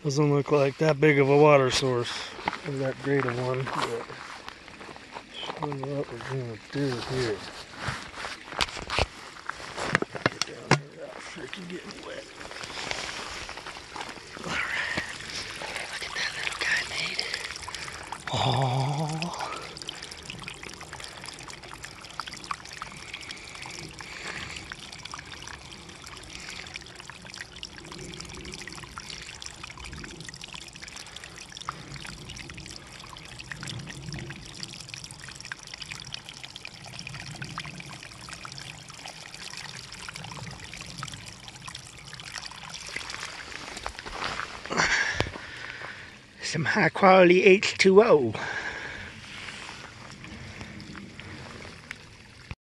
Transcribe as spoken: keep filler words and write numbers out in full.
Doesn't look like that big of a water source, or that great of one, but show you what we're gonna do here. Get down here without freaking getting wet. Alright. Look at that little guy made it. Oh. Some high quality H two O.